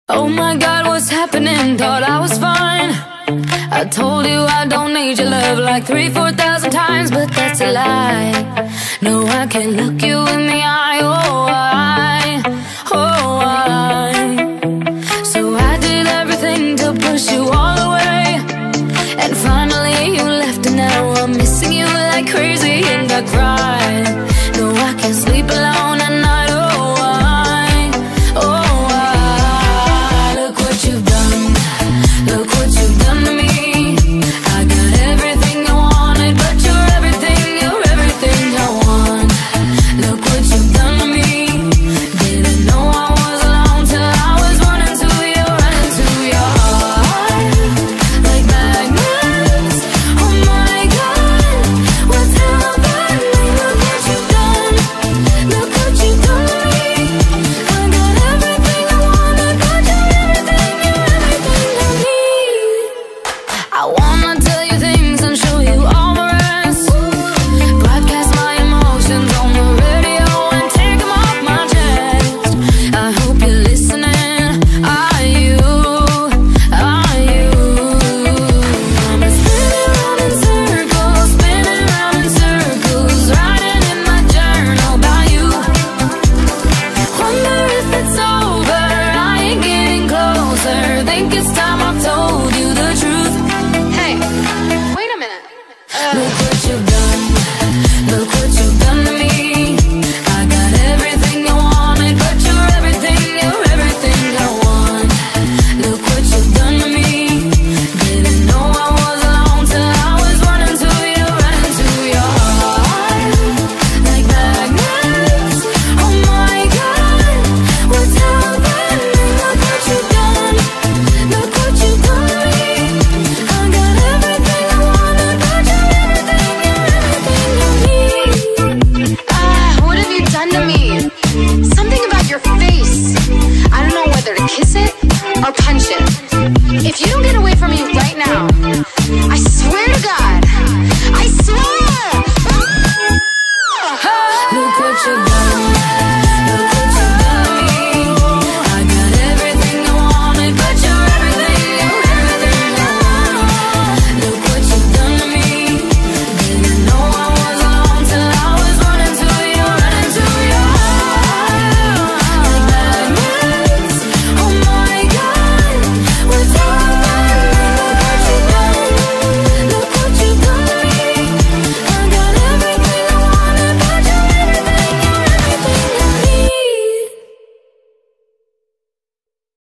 Oh my God, what's happening? Thought I was fine. I told you I don't need your love like 3,000-4,000 times, but that's a lie. No, I can't look you in the eye. Oh,